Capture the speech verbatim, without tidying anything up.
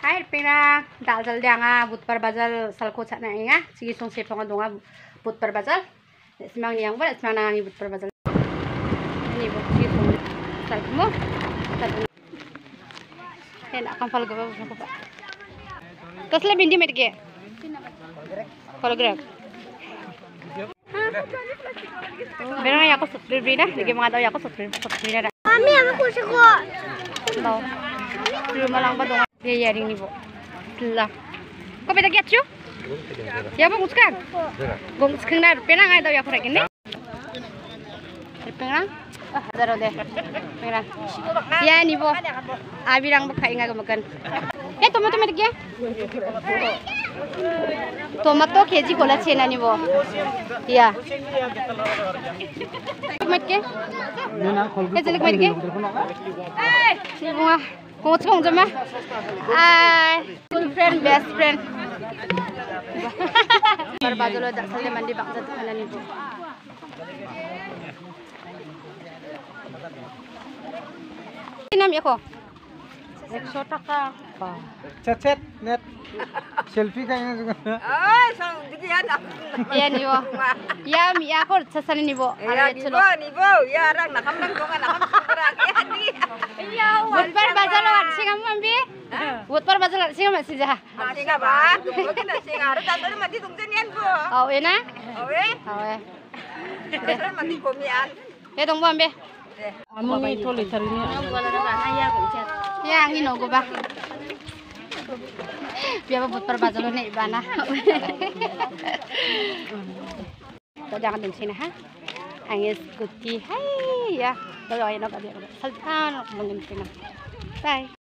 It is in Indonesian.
Hai pina dal jal dianga butpar bazal salko chana inga sigi song sepong donga butpar bazal semang yang ber semang nangi butpar bazal ini bu sigi song salko hen akan fal gaba bu ko kasle bindi metge fal grek Berang ya aku subscribe dah, lagi mga daw ya aku subscribe subscribe dah. Mami, aku suka. Daw. Rumah lang ba dong? Dia yaring ni bu. Lah. Kau beda kiat cu? Ya bu muskang. Bung muskang dah pena ngai daw ya kurang ini. Pena? Ah, ada deh. Pena. Ya ni bu. Abirang bu kai ngai makan. Eh tomato met gya? Tomato keji kola chena ni bu. Ya. Met ke? Eh jelik met ke? Eh, si bunga. Kung tsong jama. Ay, good friend, best friend. Barbadolo dak sale mandi bang jat kana ni bu. Nam yako. ekso taka. Chat chat net. Selfie kayaknya juga. Ah, sang dikian aku. Iya nih bu. Ya mi aku sasan nih bu. Ya nih bu, nih bu. Ya orang nak kambing kau nak kambing ya nih. Iya. Buatpar bazar lawat sih kamu ambil. Buatpar bazar lawat sih kamu masih jah. Masih nggak bah? Mungkin masih nggak. Harus tadi mati tungguin bu. Oh enak. Oh eh. Oh eh. Terus mati komian. Ya tunggu ambil. Amo ni toli tari ni. Ya angin ogo bah. Biar buatpar bazar nih ibana. Kau jangan di sini ha. Angin skuti. Hai ya. Kalau ayah nak ada. Saltan mungkin sini. Bye.